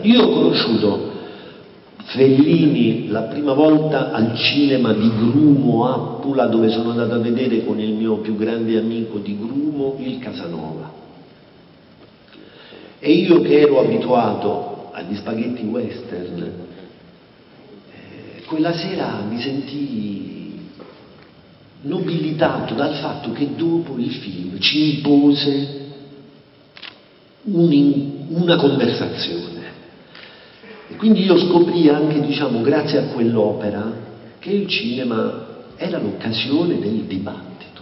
Io ho conosciuto Fellini la prima volta al cinema di Grumo a Pula, dove sono andato a vedere con il mio più grande amico di Grumo, il Casanova. E io che ero abituato agli spaghetti western, quella sera mi sentii nobilitato dal fatto che dopo il film ci impose una conversazione. E quindi io scoprii anche, diciamo, grazie a quell'opera, che il cinema era l'occasione del dibattito,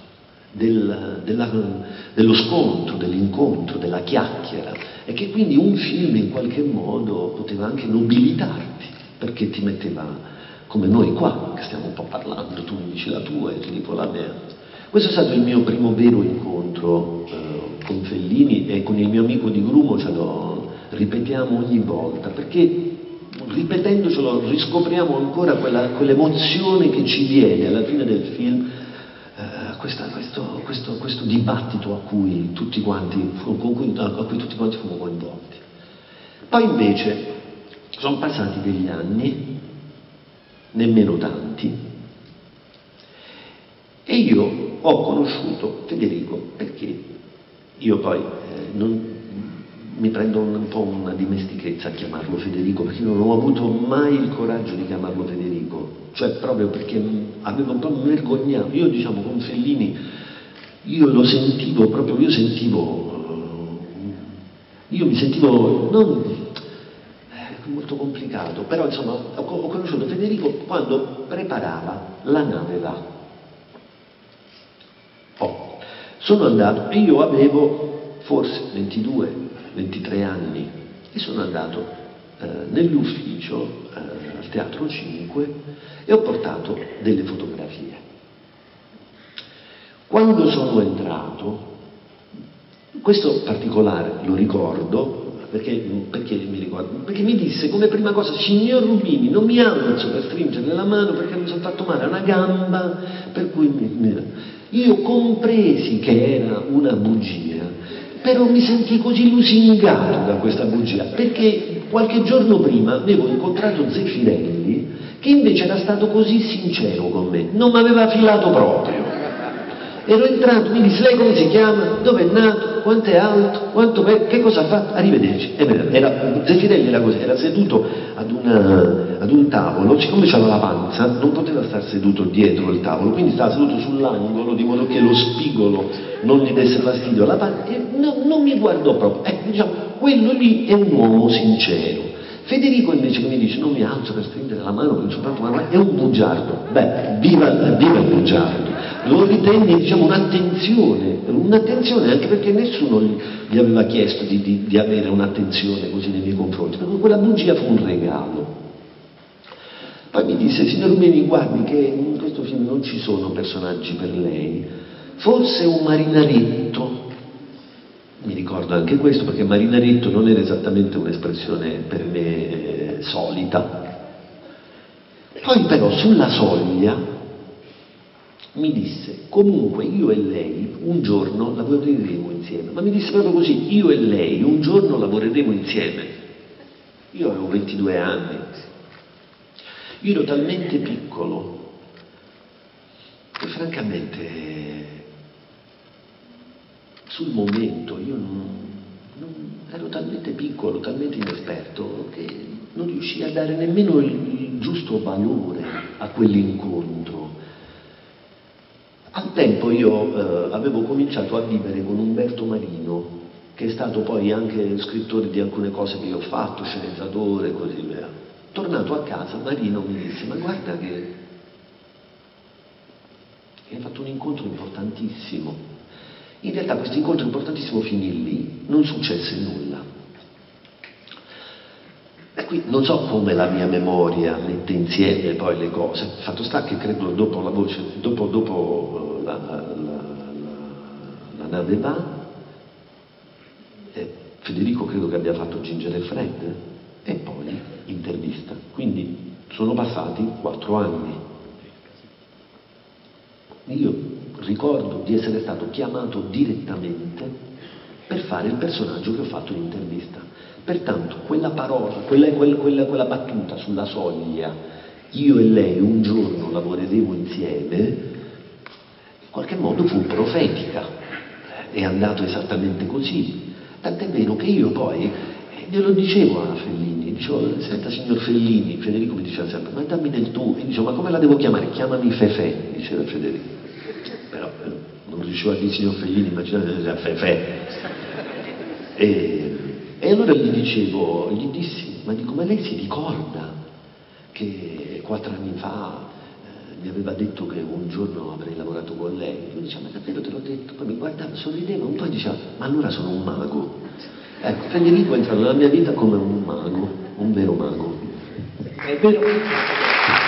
dello scontro, dell'incontro, della chiacchiera, e che quindi un film in qualche modo poteva anche nobilitarti, perché ti metteva, come noi qua, che stiamo un po' parlando, tu mi dici la tua e ti dico la mia. Questo è stato il mio primo vero incontro con Fellini, e con il mio amico di Grumo ce lo ripetiamo ogni volta, perché ripetendocelo riscopriamo ancora quell'emozione che ci viene alla fine del film, questo dibattito a cui tutti quanti fummo coinvolti. Poi invece sono passati degli anni, nemmeno tanti, e io ho conosciuto Federico, perché io poi mi prendo un po' una dimestichezza a chiamarlo Federico, perché non ho avuto mai il coraggio di chiamarlo Federico, cioè proprio perché avevo un po' vergognato. Io, diciamo, con Fellini io lo sentivo proprio, io mi sentivo non molto complicato, però insomma ho conosciuto Federico quando preparava La nave va. Sono andato, e io avevo forse 22-23 anni, e sono andato nell'ufficio al Teatro 5 e ho portato delle fotografie. Quando sono entrato, questo particolare lo ricordo, perché mi ricordo? Perché mi disse come prima cosa: signor Rubini, non mi alzo per stringerle la mano perché mi sono fatto male a una gamba, per cui io compresi che era una bugia, però mi sentii così lusingato da questa bugia, perché qualche giorno prima avevo incontrato Zeffirelli, che invece era stato così sincero con me, non mi aveva filato proprio. Ero entrato, mi disse: lei come si chiama? Dove è nato? Quanto è alto? Che cosa fa? Arrivederci. Zeffirelli era così, era seduto ad un tavolo, siccome c'aveva la panza, non poteva star seduto dietro il tavolo, quindi stava seduto sull'angolo, di modo che lo spigolo non gli desse fastidio alla panza, e non mi guardò proprio. Ecco, diciamo, quello lì è un uomo sincero. Federico invece, che mi dice: non mi alzo per stringere la mano perché sono fatto male, è un bugiardo. Beh, viva il bugiardo. Lo ritenne, diciamo, un'attenzione anche perché nessuno gli aveva chiesto di avere un'attenzione così nei miei confronti, perché quella bugia fu un regalo. Poi mi disse: signor Rubini, guardi che in questo film non ci sono personaggi per lei, forse un marinaretto. Mi ricordo anche questo, perché marinaretto non era esattamente un'espressione per me solita. Poi però sulla soglia mi disse: comunque io e lei un giorno lavoreremo insieme. Ma mi disse proprio così: io e lei un giorno lavoreremo insieme. Io avevo 22 anni, io ero talmente piccolo che francamente sul momento io ero talmente piccolo, talmente inesperto, che non riuscii a dare nemmeno il giusto valore a quell'incontro. Al tempo io avevo cominciato a vivere con Umberto Marino, che è stato poi anche scrittore di alcune cose che io ho fatto, sceneggiatore e così via. Tornato a casa, Marino mi disse: ma guarda che hai fatto un incontro importantissimo. In realtà questo incontro importantissimo finì lì, non successe nulla. E qui non so come la mia memoria mette insieme poi le cose. Fatto sta che credo dopo la nave va, Federico credo che abbia fatto Ginger e Fred, e poi intervista. Quindi sono passati 4 anni. Io ricordo di essere stato chiamato direttamente per fare il personaggio che ho fatto in intervista, Pertanto quella parola, quella battuta sulla soglia, io e lei un giorno lavoreremo insieme, in qualche modo fu profetica, è andato esattamente così, tant'è vero che io poi glielo dicevo a Fellini, dicevo, senta signor Fellini, Federico mi diceva sempre, ma dammi del tu, e dicevo, ma come la devo chiamare? Chiamami Fefè, diceva Federico, però non riusciva a dire signor Fellini, immaginate Fefè. E allora gli dissi, ma dico, ma lei si ricorda che 4 anni fa mi aveva detto che un giorno avrei lavorato con lei? Lui diceva, ma davvero te l'ho detto? Poi mi guardava, sorrideva un po' e diceva, ma allora sono un mago. Ecco, Federico è entrato nella mia vita come un mago, un vero mago. È vero.